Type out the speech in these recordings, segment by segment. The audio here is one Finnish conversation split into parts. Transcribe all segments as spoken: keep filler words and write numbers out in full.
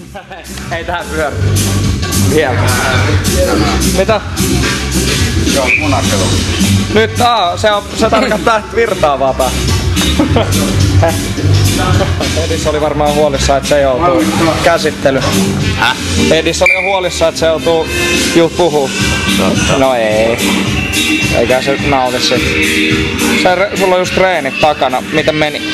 Ei tähän pyörä. Vielä. Mitä? Se on punakelu. Nyt aa, se, on, se tarkoittaa, että virtaa vapaa. Edis oli varmaan huolissaan, että se joutuu käsittelyyn. Häh? Edis oli jo huolissaan, että se joutuu just puhuu. Totta. No ei. Eikä se nauti sit. Se, sulla on just treenit takana. Miten meni?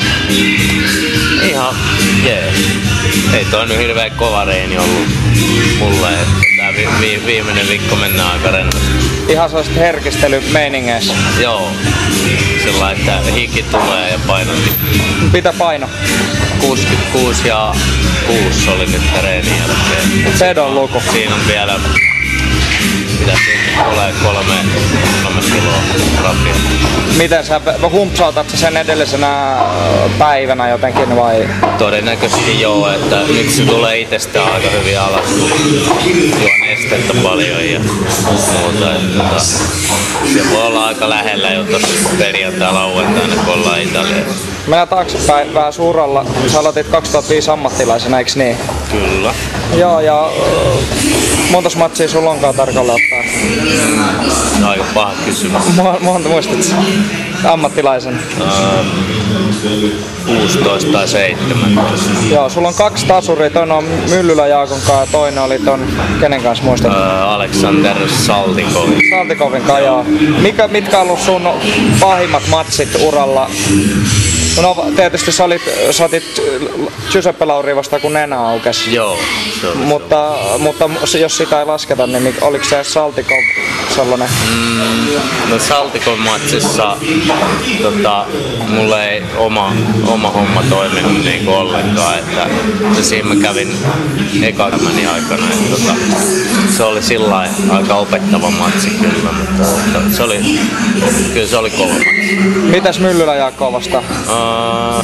Ihan jee. Ei toi nyt hirveen kova reeni ollut mulle. Tää vi- vi- viimeinen viikko mennään aika rennosti. Ihan sellaiset herkistelymeiningeissä. Joo. Sillä että hiki tulee ja painotti. Mitä paino? kuusikymmentäkuusi ja kuusi oli nyt treenin jälkeen. Pedon luku. Siinä on vielä, mitä siinä tulee, kolme, kolme kiloa rapia. Miten sä humpsautat sä sen edellisenä päivänä jotenkin vai? Todennäköisesti joo, että nyt se tulee itsestään aika hyvin alas, kun juon estettä paljon ja muuta. Että, tota, se voi olla aika lähellä jo tossa perjantai lauantaina, kun ollaan Italiassa. Mennään taaksepäin vähän suuralla. Sä aloitit kaksituhattaviisi ammattilaisena, eiks niin? Kyllä. Joo, ja montas matsia sulla onkaan tarkalleen ottaa? Aika paha kysymys. Monta muistat sä? Ammattilaisen? Uh, kuusitoista tai seitsemäntoista. Joo, sulla on kaksi tasuria. Toinen on Myllylä Jaakon kanssa ja toinen oli ton, kenen kanssa muistat? Uh, Aleksander Saltikovin. Saltikovin kanssa, joo. Mikä, mitkä on ollut sun pahimmat matsit uralla? No tietysti sä, olit, sä otit Giuseppe Lauri vasta kun nenä aukesi. Joo, se oli mutta, mutta jos sitä ei lasketa, niin oliko se Saltikov sellainen? Mm, no Saltikon matsissa tota, mulle ei oma, oma homma toiminut niinku ollenkaan, että siinä mä kävin ekakamani aikana, että tota, se oli sillä aika opettava matsi kyllä, mutta tota, se oli, kyllä se oli kova matsi. Mitäs Myllylä Jaakko vastaan? Uh,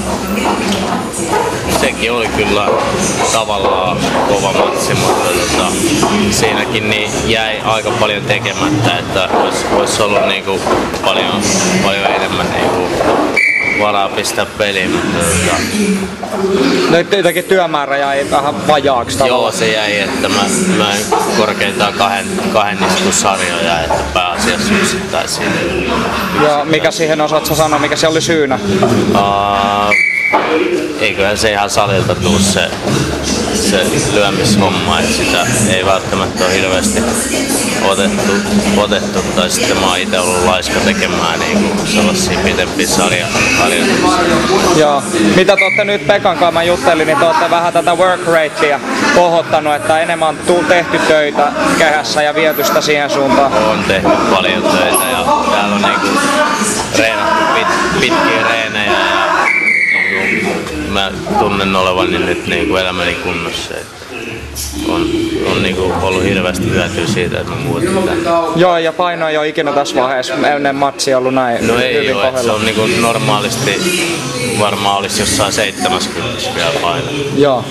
sekin oli kyllä tavallaan kova matsi, mutta tota, siinäkin niin jäi aika paljon tekemättä, että olisi, olisi ollut niinku paljon, paljon enemmän niinku varaa pistää peliin, mutta tota... Nyt jotenkin työmäärä jäi vähän vajaaksi tavallaan. Joo, se jäi, että mä, mä korkeintaan kahden, kahden iskusarjoja, että pääasiassa yksittäisiin. Ja mikä siihen osaat sä sanoa, mikä se oli syynä? Uh, eiköhän se ihan salilta tuu se, se lyömishomma, että sitä ei välttämättä ole hirveästi otettu, otettu tai sitten mä oon itse ollut laiska tekemään niinku sellaisia pitempiä sarjaharjoituksia. Joo. Mitä te ootte nyt Pekan kanssa mä juttelin, niin te ootte vähän tätä work ratea kohottanut, että enemmän on tehty töitä kehässä ja viety sitä siihen suuntaan. On tehty paljon töitä ja täällä on niinku reenattu pit, pitkiä reenejä ja niinku mä tunnen olevani nyt niinku elämäni kunnossa. On, on niinku ollut hirveästi hyötyä siitä, että mä muutin tänne. Joo, ja paino ei ole ikinä tässä vaiheessa ennen matsia ollut näin no ei hyvin ole, kohdalla. Se on niinku normaalisti varmaan olisi jossain seitsemänkymmentä vielä paino. Joo.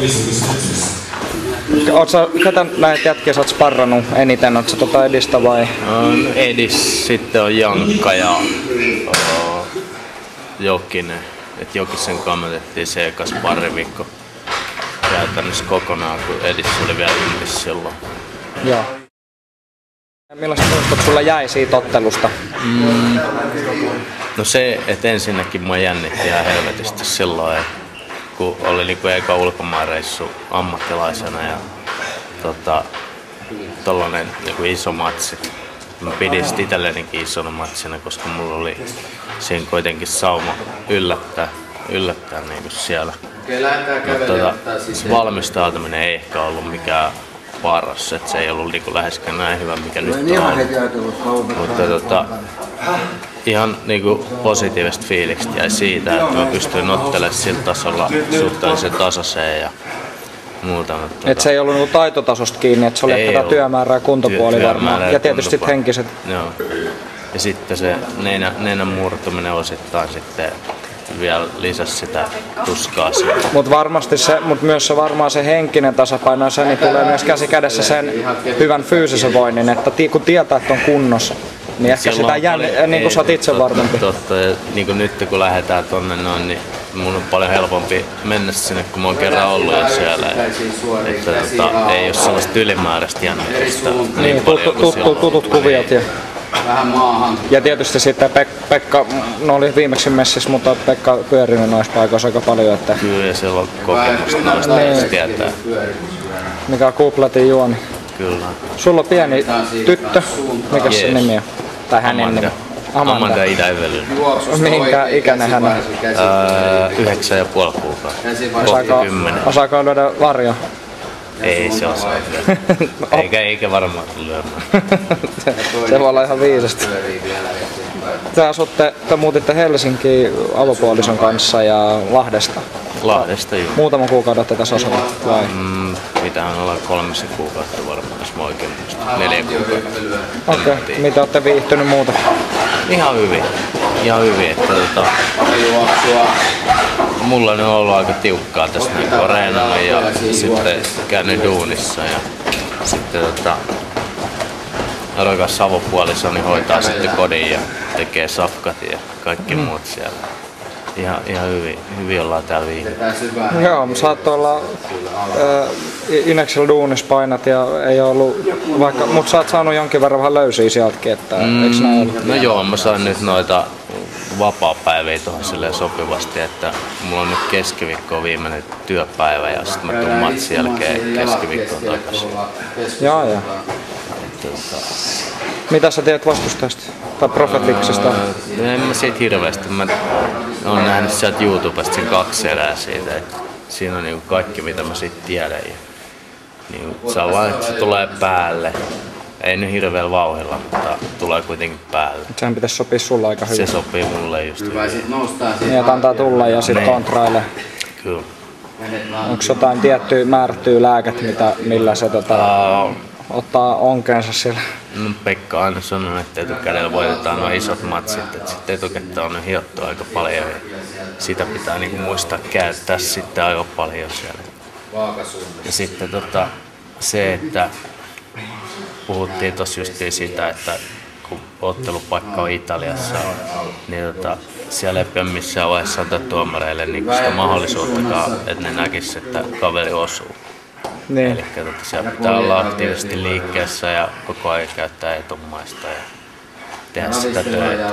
Ootko ketä näitä jätkiä sä oot sparrannut eniten? Ootko tota Edistä vai? On Edis, sitten on Jankka ja oh, Jokinen. Et Jokisen kanssa me tehtiin se ekas pari viikko käytännössä kokonaan, kun Edis oli vielä yllis silloin. Joo. Millaiset muistot sulla jäi siitä ottelusta? Mm. No se, että ensinnäkin mua jännitti ihan helvetisti silloin, kun oli niinku eka ulkomaanreissu ammattilaisena ja tota, tollanen niinku iso matsi. Mä pidin sit itsellenikin isona matsina, koska mulla oli siinä kuitenkin sauma yllättää, yllättää niinku siellä. Mutta tota, se valmistautuminen ei ehkä ollut mikään paras, että se ei ollut niinku läheskään näin hyvä, mikä nyt on ollut. Mutta tota, ihan niinku positiiviset fiilikset jäi siitä, että mä pystyin ottelemaan sillä tasolla suhteellisen tasaiseen ja muuta. Mutta et se ei ollut niinku taitotasosta kiinni, että se oli tätä työmäärää ja kuntopuoli työ, varmaan. Ja tietysti sit henkiset. Joo. Ja sitten se nenä, nenän murtuminen osittain sitten vielä lisäsi sitä tuskaa siitä. Mut varmasti se, mut myös se varmaan se henkinen tasapaino, se niin tulee myös käsi kädessä sen hyvän fyysisen voinnin, että kun tietää, että on kunnossa, niin ehkä sitä jänn, niin kuin sä oot itse varmempi. Totta, ja niin kuin nyt kun lähdetään tonne noin, niin mun on paljon helpompi mennä sinne, kun mä oon kerran ollut jo siellä. Että tota, ei oo sellaista ylimääräistä jännitystä niin, niin paljon tutut, tutut, tutut kuviot ja, ja tietysti sitten Pek- Pekka, no oli viimeksi messissä, mutta Pekka pyörinyt noissa paikoissa aika paljon. Että kyllä ja siellä on kokemusta noista, niin, se tietää. Mikä on kuplatin juoni. Kyllä. Sulla on pieni tyttö, mikä yes. se nimi on? Tai hänen Amanda. nimi? Amanda, Amanda Idävelyn. Minkä ikäinen hän on? Öö, yhdeksän ja puoli kuukautta. Osaako, osaako lyödä varjo? Ei se osaa lyödä. Eikä, eikä varmaan lyömään. Se voi olla ihan viisasta. Te asutte, te muutitte Helsinkiin avopuolison kanssa ja Lahdesta. Lahdesta juu. Muutaman kuukauden olette tässä asunut vai? Mm, mitähän olla kolmisen kuukautta varmaan, jos mä oikein muistan. Neljä kuukautta. Okei, okay. Mitä olette viihtynyt muuta? Ihan hyvin. Ihan hyvin, että tota, mulla on ollut aika tiukkaa tässä, niin kun reenannut ja sitten käynyt duunissa ja sitten tota, rakas avopuolisoni hoitaa sitten kodin ja tekee safkat ja kaikki mm. muut siellä. Ihan, ihan hyvin, hyvin ollaan täällä viihdyt. Joo, sä oot tuolla äh, Ineksellä duunissa painat ja ei ollut vaikka, mutta sä oot saanut jonkin verran vähän löysiä sieltäkin, että mm, eikö näin ollut? No joo, mä sain nyt noita vapaapäiviä tuohon silleen sopivasti, että mulla on nyt keskiviikko viimeinen työpäivä ja sitten mä tuun matsin jälkeen keskiviikkoon takaisin. Jaa, jaa. Mitä sä teet vastustajasta? Tai Profetiksesta? Öö, en mä siitä hirveästi. Mä oon nähnyt sieltä YouTubesta sen kaksi erää siitä. Että siinä on niinku kaikki mitä mä siitä tiedän. Ja niinku, se on vaan, että se tulee päälle. Ei nyt hirveellä vauhdilla, mutta tulee kuitenkin päälle. Sehän pitäisi sopia sulla aika hyvin. Se sopii mulle just hyvin. Niin, että antaa tulla ja sitten kontraille. Kyllä. Onko jotain tiettyä määrättyä lääket, mitä, millä se tota, uh, ottaa onkeensa siellä? No, Pekka on aina sanonut, että etukädellä voitetaan nuo isot matsit. Että sitten etukäteen on hiottu aika paljon ja sitä pitää niinku muistaa käyttää sitten aika paljon siellä. Ja sitten tota, se, että puhuttiin tossa justiin sitä, että kun ottelupaikka on Italiassa, niin tota, siellä ei ole missään vaiheessa antaa tuomareille niin sitä mahdollisuuttakaan, että ne näkis, että kaveri osuu. Niin. Eli tota, siellä pitää olla aktiivisesti liikkeessä ja koko ajan käyttää etumaista ja tehdä sitä töitä.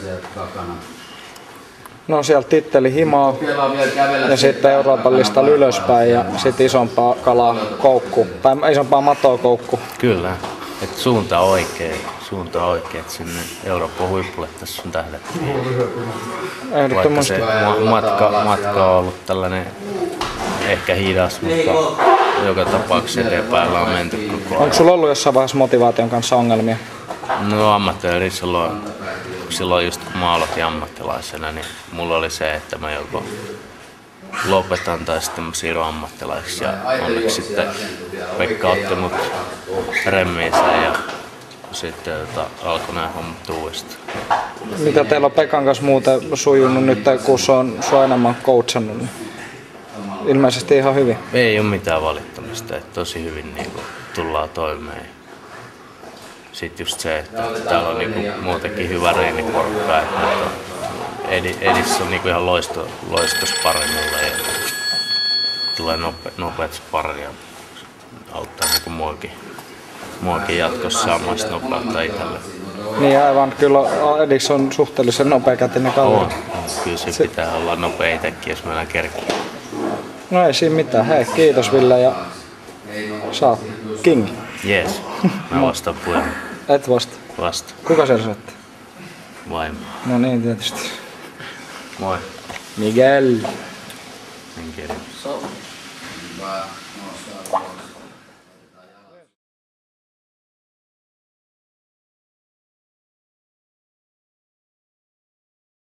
No sieltä titteli himaa ja sitten Euroopan listalla ylöspäin ja sitten isompaa kalaa koukku, tai isompaa matoa koukku. Kyllä, että suunta oikein, suunta oikein, että sinne Euroopan huipulle tässä on tähdetty. Vaikka se matka, matka on ollut tällainen ehkä hidas, mutta joka tapauksessa eteenpäin on menty koko ajan. Onko sulla ollut jossain vaiheessa motivaation kanssa ongelmia? No amatööri silloin, silloin just kun mä aloitin ammattilaisena, niin mulla oli se, että mä joko lopetan tai sitten mä siirryn ammattilaiseksi. Ja onneksi sitten Pekka otti mut remmiinsä ja sitten tota, alkoi nää hommat uudestaan. Mitä teillä on Pekan kanssa muuten sujunut nyt, kun se on sua enemmän coachannut? Niin ilmeisesti ihan hyvin. Ei ole mitään valittamista, että tosi hyvin niin kuin, tullaan toimeen. Sitten just se, että täällä on niin kuin, muutenkin hyvä reeniporukka, että Edi, Edissä on niin kuin, ihan loisto, loistos pari mulle ja tulee nope, nopeat sparia. Auttaa niin kuin, muakin, muakin jatkossa saamaan sitä nopeutta itselle. Niin aivan, kyllä Edissä on suhteellisen nopeakätinen kaveri. On, kyllä se, se pitää olla nopea itsekin, jos meillä kerkiä. No ei siinä mitään. Hei, kiitos Ville ja sä oot king. Jees, mä vastaan puheen. Et vasta. Vasta. Kuka siellä soittaa? Vaimo. No niin, tietysti. Moi. Miguel. Miguel.